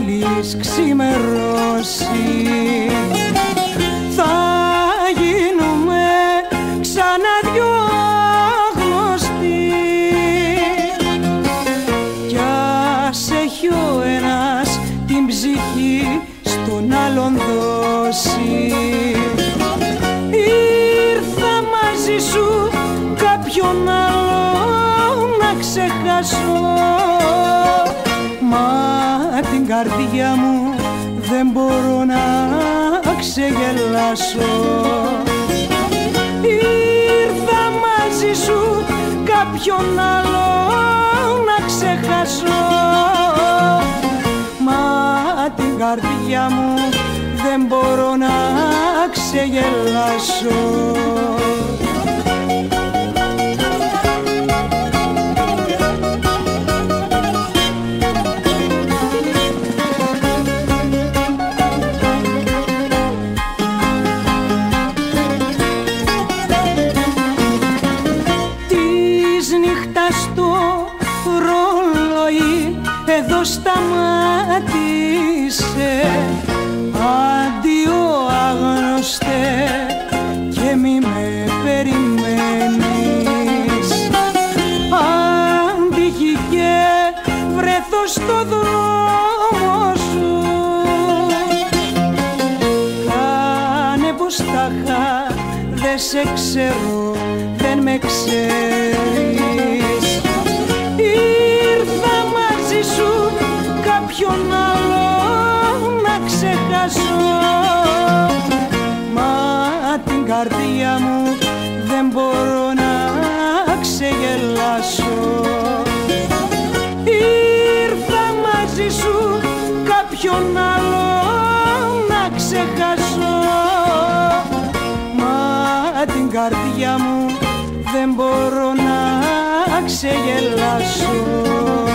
μόλις ξημερώσει θα γίνουμε ξανά δυο γνωστοί κι ας έχει ο ένας την ψυχή στον άλλον δώσει. Ήρθα μαζί σου κάποιον άλλο να ξεχάσω, μα την καρδιά μου δεν μπορώ να ξεγελάσω. Ήρθα μαζί σου κάποιον άλλο να ξεχάσω, μα την καρδιά μου δεν μπορώ να ξεγελάσω. Εδώ σταμάτησε, αντίο άγνωστε και μη με περιμένεις. Αν τύχει και βρεθώ στο δρόμο σου, κάνε πως τάχα δεν σε ξέρω, δεν με ξέρεις. Ήρθα μαζί σου κάποιον άλλο να ξεχάσω, μα την καρδιά μου δεν μπορώ να ξεγελάσω. Ήρθα μαζί σου κάποιον άλλο να ξεχάσω, μα την καρδιά μου δεν μπορώ να ξεγελάσω.